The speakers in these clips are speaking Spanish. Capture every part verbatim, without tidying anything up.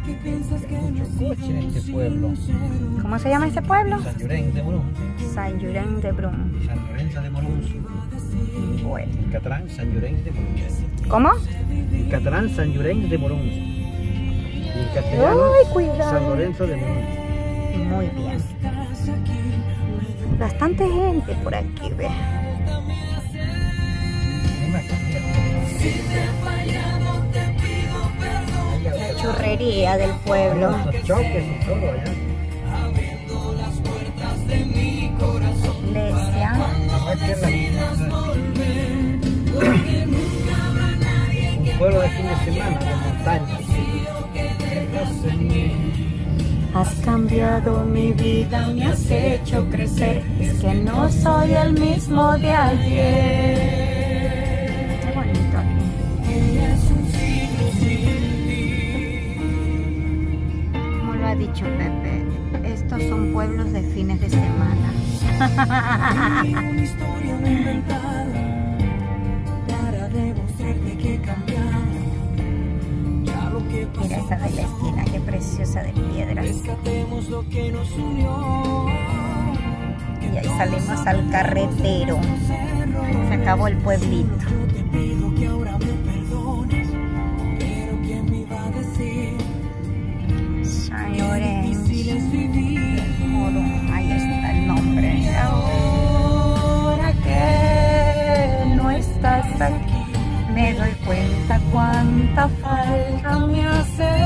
Mucho coche en este pueblo. ¿Cómo se llama este pueblo? San Llorenç de Morón. San Llorenç de Brum. San Lorenzo de Morón. Bueno. En catalán, San Llorenç de Morón. ¿Cómo? En catalán, San Llorenç de Morón. Y en castellano, Ay, cuidado. San Lorenzo de Morón. Muy bien. Bastante gente por aquí, ve. La churrería del pueblo. Los choques y todo allá. Iglesia. Un pueblo de fin de semana, de montaña. Has cambiado mi vida, me has hecho crecer. Es que no soy el mismo de ayer. Qué bonito aquí. Como lo ha dicho Pepe, estos son pueblos de fines de semana. Una historia inventada para demostrarte que he cambiado. Ya lo que pasó, Mira esa de la esquina, qué preciosa de piedras. rescatemos lo que nos unió. Y ahí salimos al carretero. Se acabó el pueblito. Yo te pido que ahora me perdones, pero ¿quién me iba a decir? San Lorenzo. Difícil es vivir. Morón, ahí está el nombre. Ahora que no estás aquí, me doy cuenta cuánta falta me hace.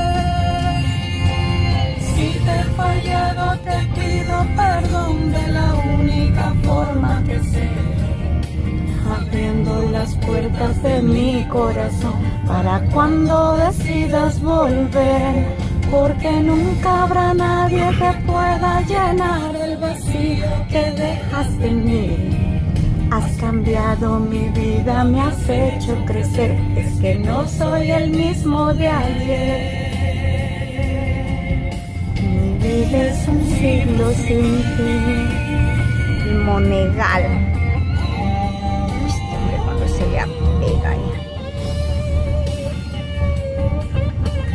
Si te he fallado, te pido perdón de la única forma que sé, abriendo las puertas de mi corazón para cuando decidas volver, porque nunca habrá nadie que pueda llenar el vacío que dejaste en mí. Has cambiado mi vida, me has hecho crecer, es que no soy el mismo de ayer. Mi vida es un siglo sin ti. Monegal.